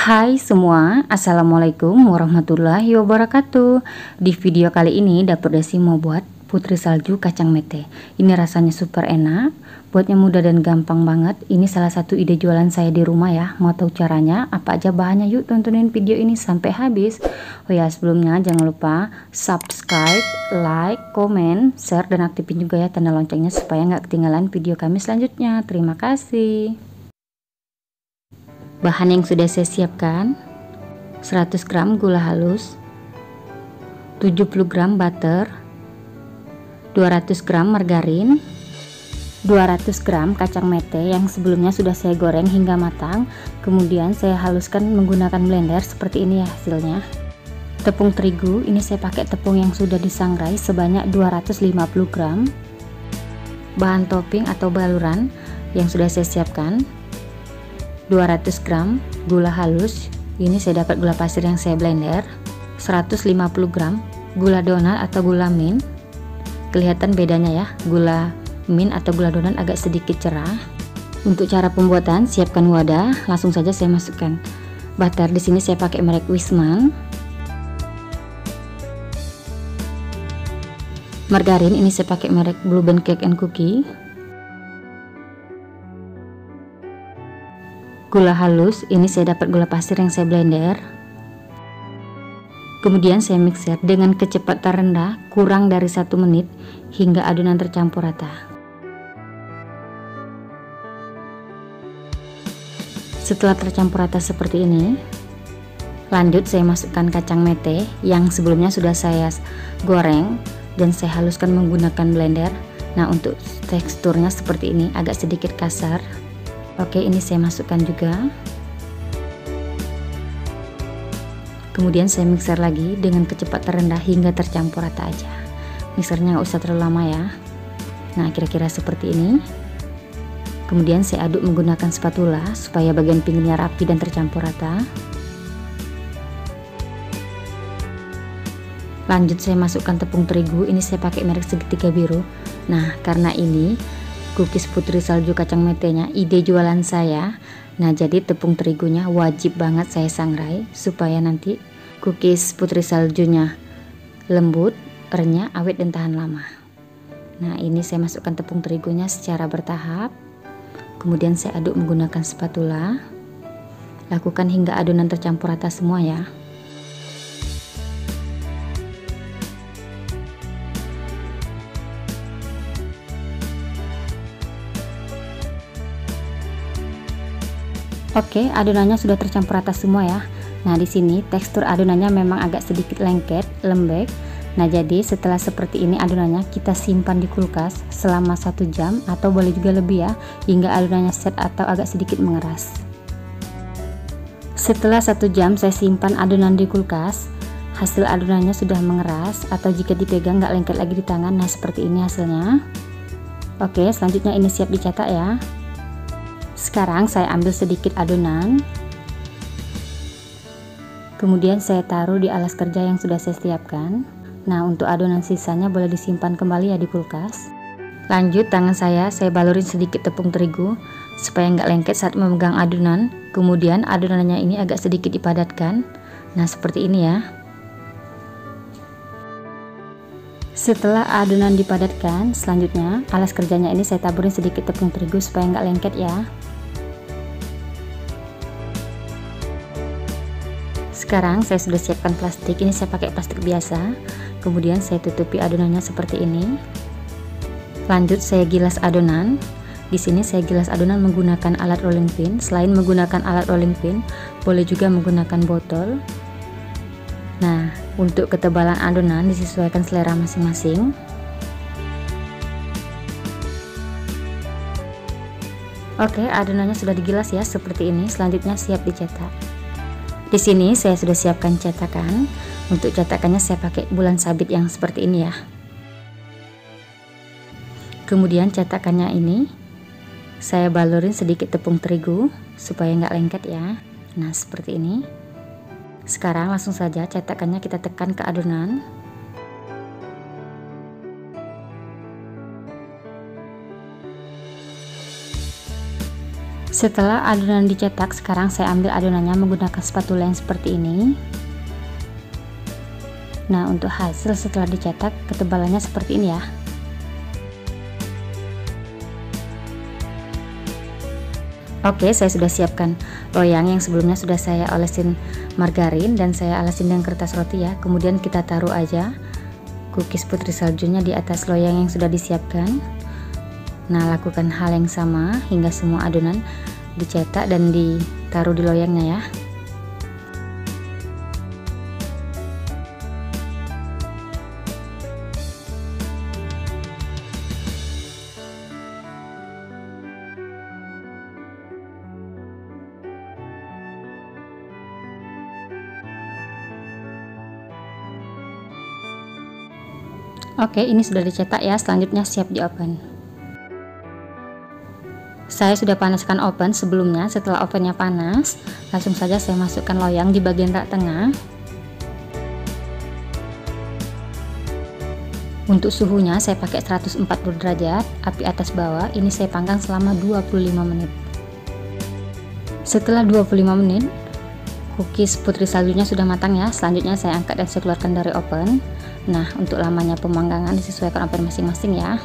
Hai semua, Assalamualaikum warahmatullahi wabarakatuh. Di video kali ini Dapur Desi mau buat putri salju kacang mete. Ini rasanya super enak, buatnya mudah dan gampang banget. Ini salah satu ide jualan saya di rumah ya. Mau tahu caranya, apa aja bahannya? Yuk tontonin video ini sampai habis. Oh ya, sebelumnya jangan lupa subscribe, like, komen, share, dan aktifin juga ya tanda loncengnya supaya nggak ketinggalan video kami selanjutnya. Terima kasih. Bahan yang sudah saya siapkan: 100 gram gula halus, 70 gram butter, 200 gram margarin, 200 gram kacang mete yang sebelumnya sudah saya goreng hingga matang, kemudian saya haluskan menggunakan blender seperti ini ya hasilnya. Tepung terigu, ini saya pakai tepung yang sudah disangrai sebanyak 250 gram. Bahan topping atau baluran yang sudah saya siapkan: 200 gram gula halus, ini saya dapat gula pasir yang saya blender, 150 gram gula donat atau gula mint. Kelihatan bedanya ya, gula mint atau gula donat agak sedikit cerah. Untuk cara pembuatan, siapkan wadah, langsung saja saya masukkan butter. Di sini saya pakai merek Wisman. Margarin ini saya pakai merek Blue Band Cake and Cookie. Gula halus, ini saya dapat gula pasir yang saya blender. Kemudian saya mixer dengan kecepatan rendah kurang dari 1 menit hingga adonan tercampur rata. Setelah tercampur rata seperti ini, lanjut saya masukkan kacang mete yang sebelumnya sudah saya goreng dan saya haluskan menggunakan blender. Nah, untuk teksturnya seperti ini, agak sedikit kasar. Oke, ini saya masukkan juga. Kemudian saya mixer lagi dengan kecepatan rendah hingga tercampur rata aja. Mixernya nggak usah terlalu lama ya. Nah, kira-kira seperti ini. Kemudian saya aduk menggunakan spatula supaya bagian pinggirnya rapi dan tercampur rata. Lanjut saya masukkan tepung terigu, ini saya pakai merek segitiga biru. Nah, karena ini cookies putri salju kacang metenya ide jualan saya, nah jadi tepung terigunya wajib banget saya sangrai supaya nanti cookies putri saljunya lembut, renyah, awet dan tahan lama. Nah, ini saya masukkan tepung terigunya secara bertahap, kemudian saya aduk menggunakan spatula. Lakukan hingga adonan tercampur rata semua ya. Oke, adonannya sudah tercampur rata semua ya. Nah, di sini tekstur adonannya memang agak sedikit lengket, lembek. Nah, jadi setelah seperti ini adonannya kita simpan di kulkas selama 1 jam atau boleh juga lebih ya, hingga adonannya set atau agak sedikit mengeras. Setelah 1 jam saya simpan adonan di kulkas, hasil adonannya sudah mengeras atau jika dipegang nggak lengket lagi di tangan. Nah, seperti ini hasilnya. Oke, selanjutnya ini siap dicetak ya. Sekarang saya ambil sedikit adonan, kemudian saya taruh di alas kerja yang sudah saya siapkan. Nah, untuk adonan sisanya boleh disimpan kembali ya di kulkas. Lanjut, tangan saya balurin sedikit tepung terigu supaya nggak lengket saat memegang adonan. Kemudian adonannya ini agak sedikit dipadatkan. Nah, seperti ini ya. Setelah adonan dipadatkan, selanjutnya alas kerjanya ini saya taburin sedikit tepung terigu supaya nggak lengket ya. Sekarang saya sudah siapkan plastik, ini saya pakai plastik biasa. Kemudian saya tutupi adonannya seperti ini. Lanjut saya gilas adonan. Di sini saya gilas adonan menggunakan alat rolling pin. Selain menggunakan alat rolling pin, boleh juga menggunakan botol. Nah, untuk ketebalan adonan disesuaikan selera masing-masing. Oke, adonannya sudah digilas ya seperti ini. Selanjutnya siap dicetak. Di sini saya sudah siapkan cetakan. Untuk cetakannya saya pakai bulan sabit yang seperti ini ya. Kemudian cetakannya ini saya balurin sedikit tepung terigu supaya nggak lengket ya. Nah, seperti ini. Sekarang langsung saja cetakannya kita tekan ke adonan. Setelah adonan dicetak, sekarang saya ambil adonannya menggunakan spatula yang seperti ini. Nah, untuk hasil setelah dicetak, ketebalannya seperti ini ya. Oke, saya sudah siapkan loyang yang sebelumnya sudah saya olesin margarin dan saya alasin dengan kertas roti ya. Kemudian kita taruh aja cookies putri saljunya di atas loyang yang sudah disiapkan. Nah, lakukan hal yang sama hingga semua adonan dicetak dan ditaruh di loyangnya ya. Oke, ini sudah dicetak ya, selanjutnya siap di oven. Saya sudah panaskan oven sebelumnya. Setelah ovennya panas, langsung saja saya masukkan loyang di bagian rak tengah. Untuk suhunya saya pakai 140 derajat, api atas bawah. Ini saya panggang selama 25 menit. Setelah 25 menit, cookies putri saljunya sudah matang ya. Selanjutnya saya angkat dan saya keluarkan dari oven. Nah, untuk lamanya pemanggangan disesuaikan oven masing-masing ya.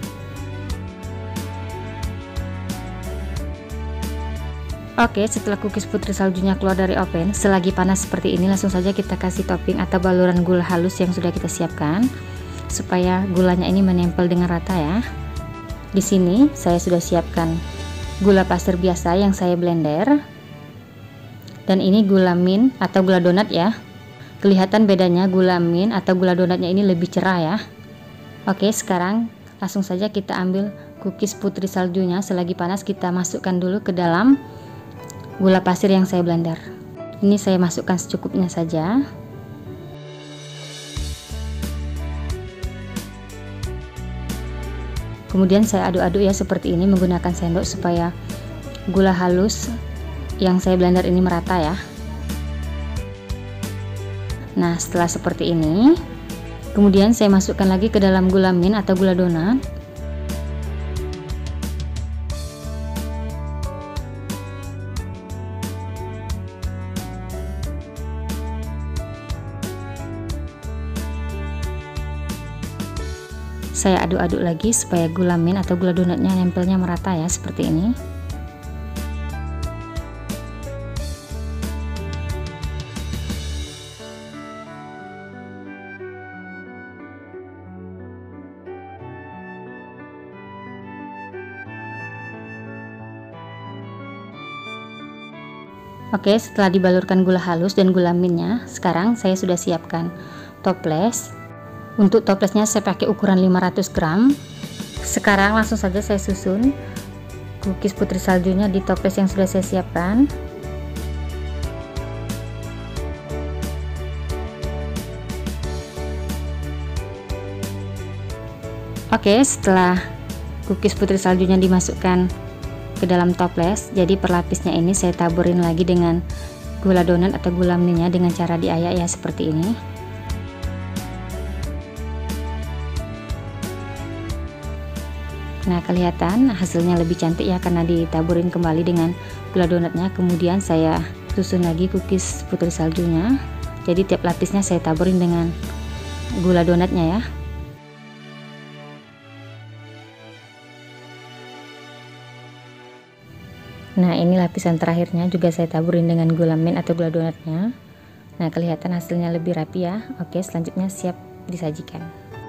Oke, setelah cookies putri saljunya keluar dari oven, selagi panas seperti ini langsung saja kita kasih topping atau baluran gula halus yang sudah kita siapkan supaya gulanya ini menempel dengan rata ya. Di sini saya sudah siapkan gula pasir biasa yang saya blender. Dan ini gula mint atau gula donat ya. Kelihatan bedanya gula mint atau gula donatnya ini lebih cerah ya. Oke, sekarang langsung saja kita ambil cookies putri saljunya. Selagi panas kita masukkan dulu ke dalam gula pasir yang saya blender. Ini saya masukkan secukupnya saja. Kemudian saya aduk-aduk ya seperti ini menggunakan sendok supaya gula halus yang saya blender ini merata ya. Nah, setelah seperti ini, kemudian saya masukkan lagi ke dalam gula mint atau gula donat. Saya aduk-aduk lagi supaya gula mint atau gula donatnya nempelnya merata ya, seperti ini. Oke, setelah dibalurkan gula halus dan gula mintnya, sekarang saya sudah siapkan toples. Untuk toplesnya saya pakai ukuran 500 gram. Sekarang langsung saja saya susun cookies putri saljunya di toples yang sudah saya siapkan. Oke, setelah cookies putri saljunya dimasukkan ke dalam toples, jadi perlapisnya ini saya taburin lagi dengan gula donat atau gula mintnya dengan cara diayak ya, seperti ini. Nah, kelihatan hasilnya lebih cantik ya karena ditaburin kembali dengan gula donatnya. Kemudian saya susun lagi cookies putri saljunya. Jadi tiap lapisnya saya taburin dengan gula donatnya ya. Nah, ini lapisan terakhirnya juga saya taburin dengan gula mint atau gula donatnya. Nah, kelihatan hasilnya lebih rapi ya. Oke, selanjutnya siap disajikan.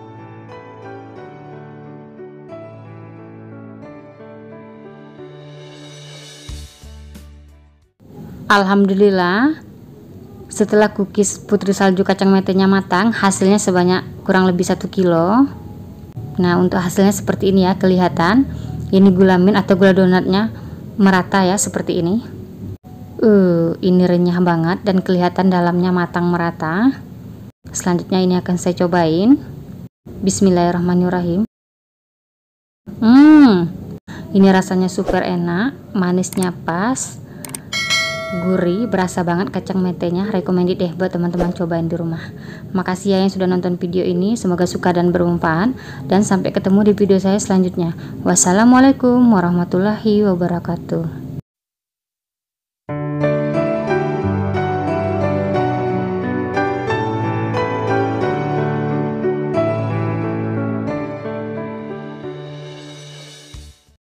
Alhamdulillah, setelah cookies putri salju kacang metenya matang, hasilnya sebanyak kurang lebih 1 kilo. Nah, untuk hasilnya seperti ini ya, kelihatan ini gula mint atau gula donatnya merata ya, seperti ini. Ini renyah banget dan kelihatan dalamnya matang merata. Selanjutnya ini akan saya cobain. Bismillahirrahmanirrahim. Ini rasanya super enak, manisnya pas, gurih, berasa banget kacang metenya. Recommended deh buat teman-teman cobain di rumah. Makasih ya yang sudah nonton video ini, semoga suka dan bermanfaat, dan sampai ketemu di video saya selanjutnya. Wassalamualaikum warahmatullahi wabarakatuh.